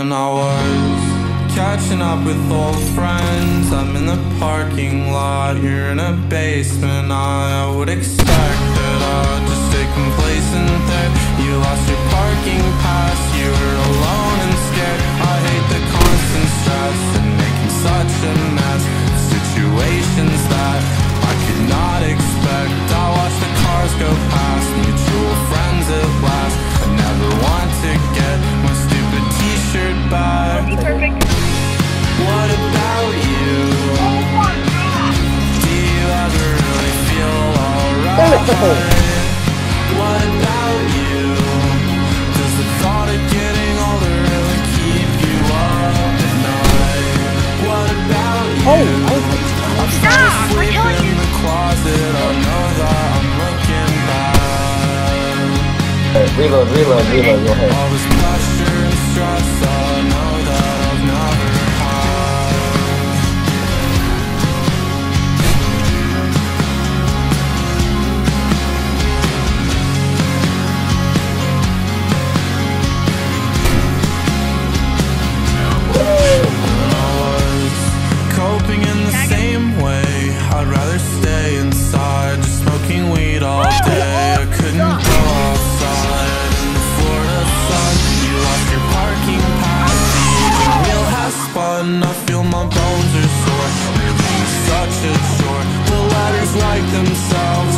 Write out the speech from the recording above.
when I was catching up with old friends. I'm in the parking lot, you're in a basement. I would expect that I'd just stay complacent there. You lost your parking pass, you were alone and scared. I hate the constant stress and making such a mess of situations that I could not expect. I watch the cars go past, mutual friends at last. I never want to get my stupid t-shirt back. Perfect. What about you? Do you ever really feel alright? What about you? Does the thought of getting older really keep you up at night? What about you? I'm trying to sleep in the closet. I know that I'm looking back. Reload, go ahead. All this pressure and stress, I know that I've never had. I was coping in the same way. I'd rather stay inside, just smoking weed all day. I couldn't go outside in the Florida sun. You lost your parking pass, the aging wheel has spun. I feel my bones are sore, moving such a chore. The letters write themselves